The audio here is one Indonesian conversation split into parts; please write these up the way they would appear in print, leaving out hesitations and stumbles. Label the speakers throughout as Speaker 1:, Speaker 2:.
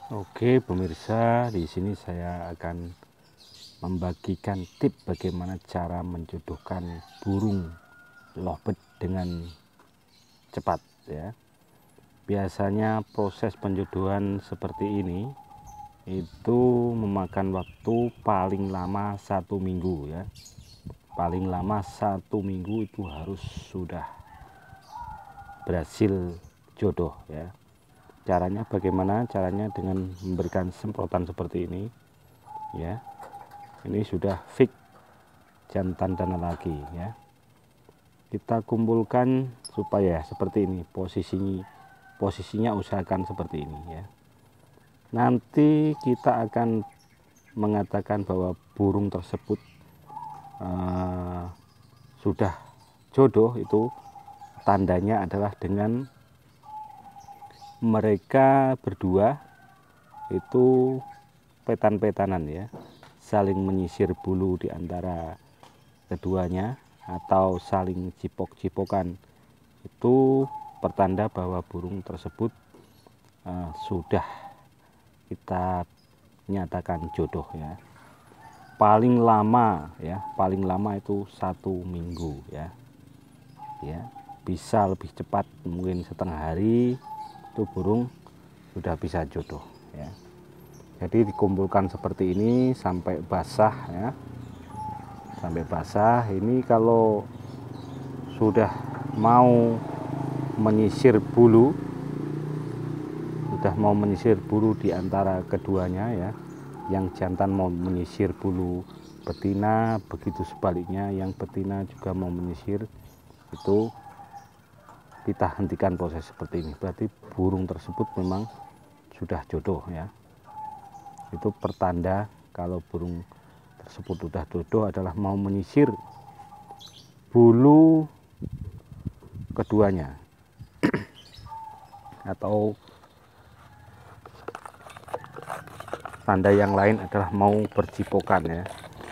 Speaker 1: Oke pemirsa, di sini saya akan membagikan tips bagaimana cara menjodohkan burung lovebird dengan cepat ya. Biasanya proses penjodohan seperti ini itu memakan waktu paling lama 1 minggu ya. Paling lama 1 minggu itu harus sudah berhasil jodoh ya. Caranya bagaimana? Caranya dengan memberikan semprotan seperti ini ya. Ini sudah fix jantan dan lagi ya. Kita kumpulkan supaya seperti ini posisinya usahakan seperti ini ya. Nanti kita akan mengatakan bahwa burung tersebut sudah jodoh, itu tandanya adalah dengan mereka berdua itu petan-petanan ya, saling menyisir bulu di antara keduanya atau saling cipok-cipokan. Itu pertanda bahwa burung tersebut sudah kita nyatakan jodoh ya. Paling lama itu 1 minggu ya. Bisa lebih cepat, mungkin setengah hari itu burung sudah bisa jodoh ya. Jadi dikumpulkan seperti ini sampai basah ya, sampai basah. Ini kalau sudah mau menyisir bulu, di antara keduanya ya, yang jantan mau menyisir bulu betina, begitu sebaliknya yang betina juga mau menyisir, itu kita hentikan proses seperti ini. Berarti burung tersebut memang sudah jodoh ya. Itu pertanda kalau burung tersebut sudah jodoh adalah mau menyisir bulu keduanya. Atau tanda yang lain adalah mau bercipokan ya.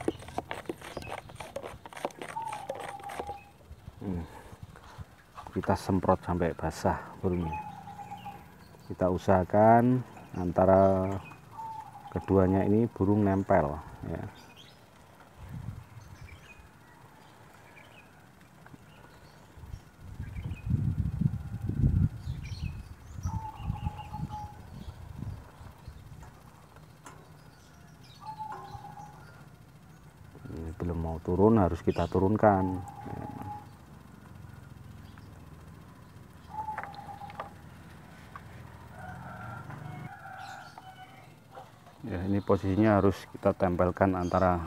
Speaker 1: Kita semprot sampai basah burungnya. Kita usahakan antara keduanya ini burung nempel ya. Ini belum mau turun, harus kita turunkan ya. Ya, ini posisinya harus kita tempelkan antara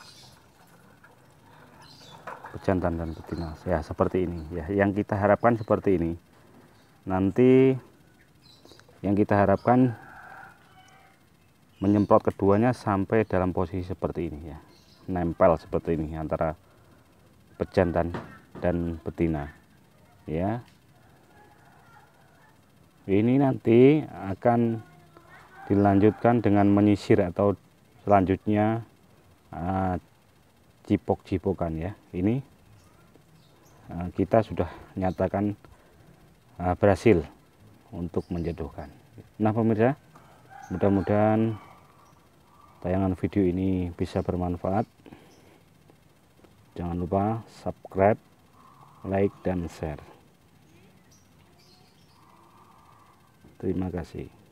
Speaker 1: pejantan dan betina ya, seperti ini ya. Yang kita harapkan seperti ini. Nanti yang kita harapkan menyemprot keduanya sampai dalam posisi seperti ini ya, nempel seperti ini antara pejantan dan betina ya. Ini nanti akan dilanjutkan dengan menyisir atau selanjutnya cipok-cipokan ya. Ini kita sudah nyatakan berhasil untuk menjodohkan. Nah pemirsa, mudah-mudahan tayangan video ini bisa bermanfaat. Jangan lupa subscribe, like, dan share. Terima kasih.